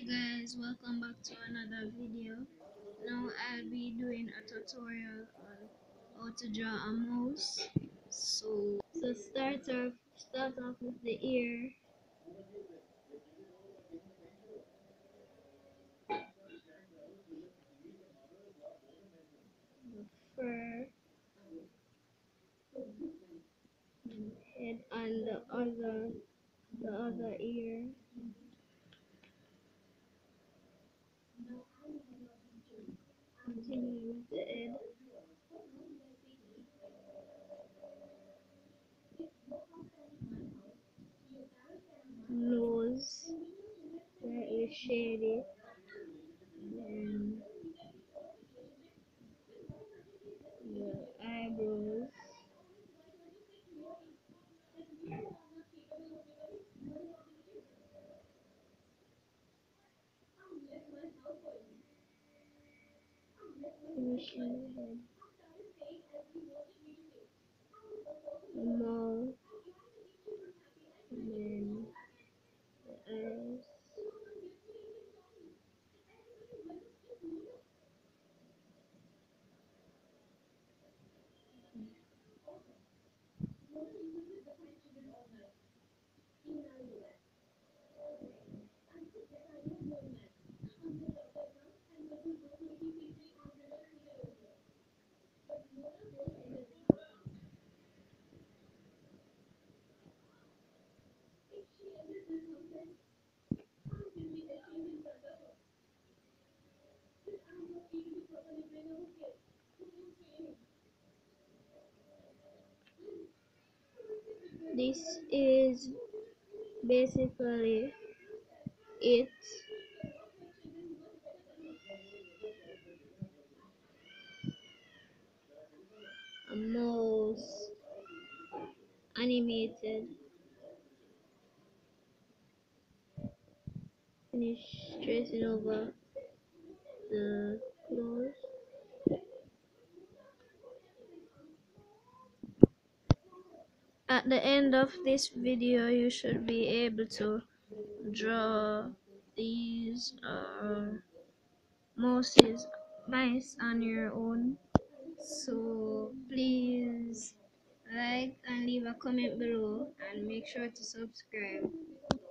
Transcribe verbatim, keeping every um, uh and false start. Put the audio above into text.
Guys, welcome back to another video. Now I'll be doing a tutorial on how to draw a mouse. So so start off start off with the ear, the fur, head, and the other the other ear. Continue with the head, nose, slightly shady, and the eyebrows, finishing the head, the mouth, and then the eyes. This is basically it. A mouse animated. Finish tracing over the clothes. At the end of this video, you should be able to draw these uh, mouses, mice on your own. So please like and leave a comment below and make sure to subscribe.